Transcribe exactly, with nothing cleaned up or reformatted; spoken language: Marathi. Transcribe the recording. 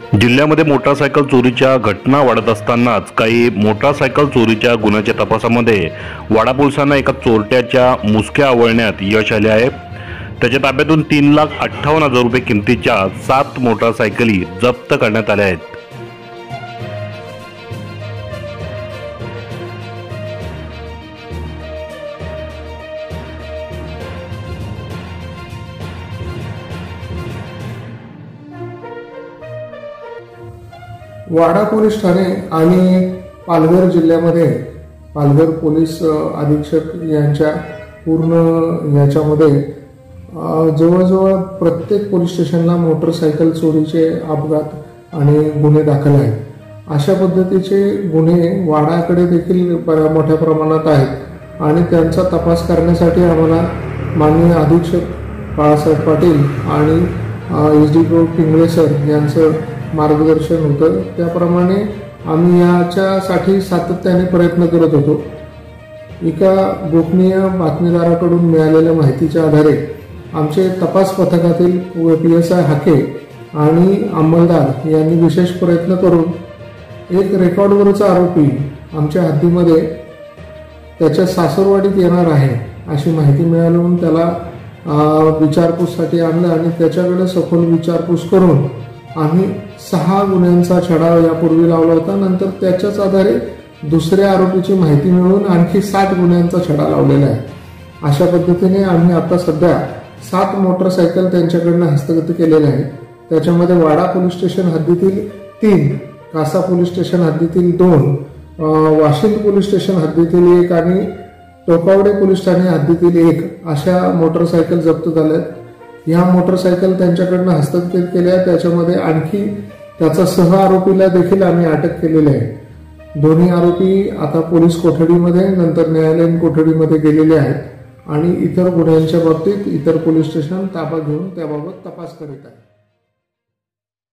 जिल्ह्यामध्ये मोटारसायकल चोरीच्या घटना वाढत असतानाच काही मोटारसायकल चोरीच्या गुन्ह्याच्या तपासामध्ये वाडा पोलिसांना एका चोरट्याच्या मुसक्या आवळण्यात यश आले आहे। त्याच्या ताब्यातून तीन लाख अठ्ठावन्न हजार रुपये किमतीच्या सात मोटारसायकली जप्त करण्यात आल्या आहेत। वाडा पोलीस ठाणे आणि पालघर जिल्ह्यामध्ये पालघर पोलीस अधीक्षक यांच्या पूर्ण याच्यामध्ये जवळजवळ प्रत्येक पोलीस स्टेशनला मोटरसायकल चोरीचे अपघात आणि गुन्हे दाखल आहेत। अशा पद्धतीचे गुन्हे वाडाकडे देखील मोठ्या प्रमाणात आहेत आणि त्यांचा तपास करण्यासाठी आम्हाला माननीय अधीक्षक बाळासाहेब पाटील आणि S D P O Pingle sir यांचं मार्गदर्शन होतं। त्याप्रमाणे आम्ही याच्यासाठी सातत्याने प्रयत्न करत होतो। एका गोपनीय बातमीदाराकडून मिळालेल्या माहितीच्या आधारे आमचे तपास पथकातील पी एस आय हाके आणि अंमलदार यांनी विशेष प्रयत्न करून एक रेकॉर्डवरचा आरोपी आमच्या हद्दीमध्ये त्याच्या सासरवाडीत येणार आहे अशी माहिती मिळाली म्हणून त्याला विचारपूससाठी आणलं आणि त्याच्याकडे सखोल विचारपूस करून आम्ही सहा गुन्ह्यांचा छडा यापूर्वी लावला होता। नंतर त्याच्याच आधारे दुसऱ्या आरोपीची माहिती मिळवून आणखी सात गुन्ह्यांचा छडा लावलेला आहे। अशा पद्धतीने आम्ही आता सध्या सात मोटरसायकल त्यांच्याकडनं हस्तगत केलेल्या आहेत। त्याच्यामध्ये वाडा पोलीस स्टेशन हद्दीतील तीन, कासा पोलीस स्टेशन हद्दीतील दोन, वाशिंद पोलीस स्टेशन हद्दीतील एक आणि टोकावडे पोलीस ठाणे हद्दीतील एक अशा मोटरसायकल जप्त झाल्यात। या मोटरसायकल त्यांच्याकडनं हस्तगत केल्या। त्याच्यामध्ये आणखी त्याचा सह आरोपीला देखील आम्ही अटक केलेली आहे। दोन्ही आरोपी आता पोलीस कोठडीमध्ये नंतर न्यायालयीन कोठडीमध्ये गेलेले आहेत आणि इतर गुन्ह्यांच्या बाबतीत इतर पोलीस स्टेशन ताबा घेऊन त्याबाबत तपास करीत आहेत।